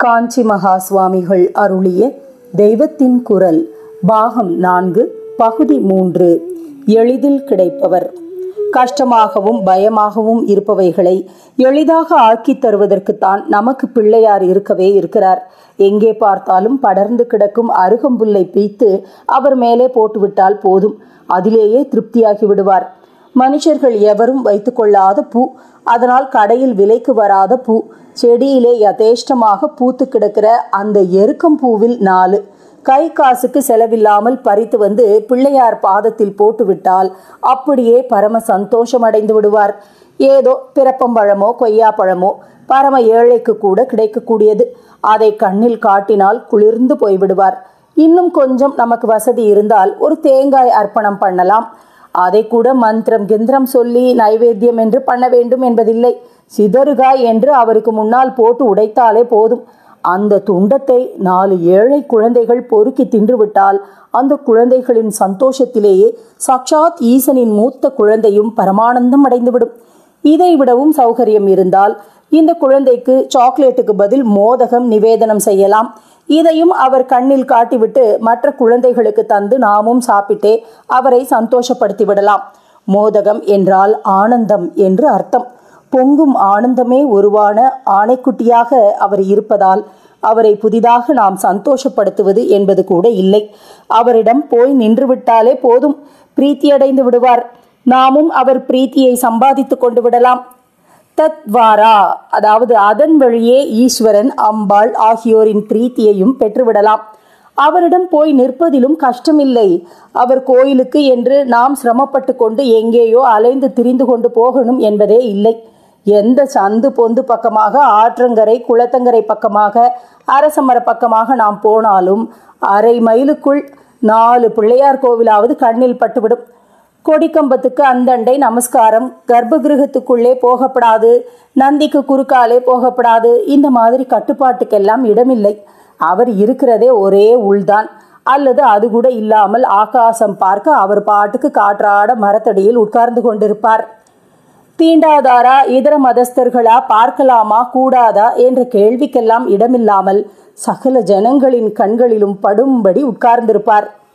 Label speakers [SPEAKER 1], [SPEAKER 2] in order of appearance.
[SPEAKER 1] காஞ்சி மகா சுவாமிகள் அருளிய தெய்வத்தின் குரல் பாகம் 4 பகுதி 3. எளிதில் கிடைப்பவர். கஷ்டமாகவும் பயமாகவும் இருப்பவைகளை எளிதாக ஆக்கி தருவதற்குத்தான் நமக்கு பிள்ளையார் இருக்கவே இருக்கிறார். எங்கே பார்த்தாலும் படர்ந்து கிடக்கும் அருகம்புல்லை பீய்த்து அவர் மேலே போட்டுவிட்டால் போதும், அதிலேயே திருப்தியாகி விடுவார். மனுஷர்கள் எவரும் வைத்துக் கொள்ளாத பூ, அதனால் கடையில் விலைக்கு வராத பூ, செடியிலே யதேஷ்டமாக பூத்து கிடக்கிற அந்த எருக்கம் பூவில் 4 கை காசுக்கு செலவில்லாமல் பறித்து வந்து பிள்ளையார் பாதத்தில் போட்டுவிட்டால் அப்படியே பரம சந்தோஷம் அடைந்து விடுவார். ஏதோ பிறப்பம்பழமோ கொய்யாப்பழமோ பரம ஏழைக்கு கூட கிடைக்கக்கூடியது. அதை கண்ணில் காட்டினால் குளிர்ந்து போய்விடுவார். இன்னும் கொஞ்சம் நமக்கு வசதி இருந்தால் ஒரு தேங்காய் அர்ப்பணம் பண்ணலாம். அதை கூட மந்திரம் கிந்திரம் சொல்லி நைவேத்தியம் என்று பண்ண வேண்டும் என்பதில்லை. சிதறுகாய் என்று அவருக்கு முன்னால் போட்டு உடைத்தாலே போதும். அந்த துண்டத்தை 4 ஏழை குழந்தைகள் பொறுக்கி தின்றுவிட்டால் அந்த குழந்தைகளின் சந்தோஷத்திலேயே சாட்சாத் ஈசனின் மூத்த குழந்தையும் பரமானந்தம் அடைந்துவிடும். இதை விடவும் சௌகரியம் இருந்தால் இந்த குழந்தைக்கு சாக்லேட்டுக்கு பதில் மோதகம் நிவேதனம் செய்யலாம். இதையும் அவர் கண்ணில் காட்டிவிட்டு மற்ற குழந்தைகளுக்கு தந்து நாமும் சாப்பிட்டே அவரை சந்தோஷப்படுத்தி விடலாம். மோதகம் என்றால் ஆனந்தம் என்று அர்த்தம். பொங்கும் ஆனந்தமே உருவான ஆணைக்குட்டியாக அவர் இருப்பதால் அவரை புதிதாக நாம் சந்தோஷப்படுத்துவது என்பது கூட இல்லை. அவரிடம் போய் நின்றுவிட்டாலே போதும், பிரீத்தியடைந்து விடுவார். நாமும் அவர் பிரீத்தியை சம்பாதித்து கொண்டு விடலாம். தத்வாரா, அதாவது அதன் வழியே ஈஸ்வரன் அம்பாள் ஆகியோரின் பிரீத்தியையும் பெற்றுவிடலாம். அவரிடம் போய் நிற்பதிலும் கஷ்டமில்லை. அவர் கோயிலுக்கு என்று நாம் சிரமப்பட்டு கொண்டு எங்கேயோ அலைந்து திரிந்து கொண்டு போகணும் என்பதே இல்லை. எந்த சந்து பொந்து பக்கமாக, ஆற்றங்கரை குளத்தங்கரை பக்கமாக, அரசமர பக்கமாக நாம் போனாலும் அரை மைலுக்குள் 4 பிள்ளையார் கோவிலாவது கண்ணில் பட்டுவிடும். கொடிக்கம்பத்துக்கு அந்தண்டை நமஸ்காரம், கர்ப்பகிரகத்துக்குள்ளே போகப்படாது, நந்திக்கு குறுக்காலே போகப்படாது, இந்த மாதிரி கட்டுப்பாட்டுக்கெல்லாம் இடமில்லை. அவர் இருக்கிறதே ஒரே உள்தான். அல்லது அது கூட இல்லாமல் ஆகாசம் பார்க்க அவர் பாட்டுக்கு காற்றாட மரத்தடியில் உட்கார்ந்து கொண்டிருப்பார். தீண்டாதாரா, இதர மதஸ்தர்களா, பார்க்கலாமா கூடாதா என்ற கேள்விக்கெல்லாம் இடமில்லாமல் சகல ஜனங்களின் கண்களிலும் படும்படி உட்கார்ந்திருப்பார்.